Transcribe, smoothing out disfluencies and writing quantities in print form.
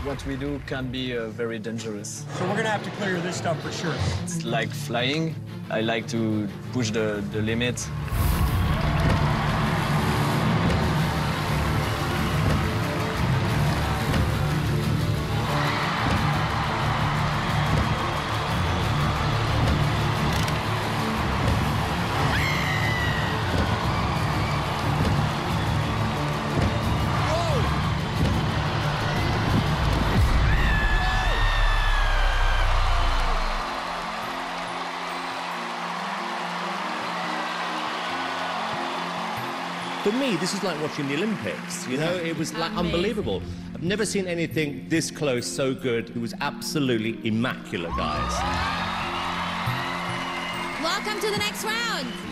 what we do can be very dangerous. So we're gonna have to clear this stuff for sure. It's like flying. I like to push the limit. For me, this is like watching the Olympics, you know? It was like unbelievable. I've never seen anything this close, so good. It was absolutely immaculate, guys. Welcome to the next round.